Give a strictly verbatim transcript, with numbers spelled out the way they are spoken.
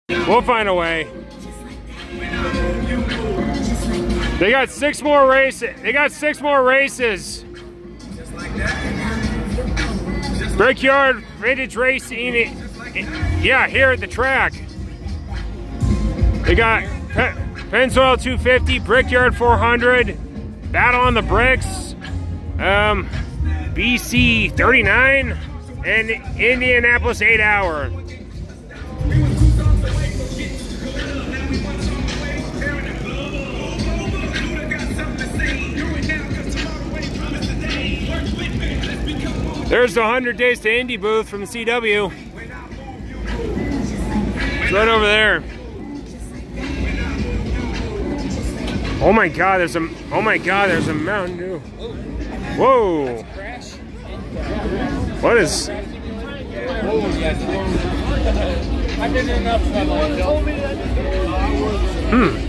We'll find a way. They got six more races. They got six more races. Brickyard Vintage Racing. Yeah, here at the track. They got Pennzoil two fifty, Brickyard four hundred, Battle on the Bricks, um, B C thirty-nine, and Indianapolis eight hour. There's the one hundred Days to Indy booth from the C W. It's right over there. Oh my God! There's a oh my God! There's a Mountain Dew. Whoa! What is? Hmm.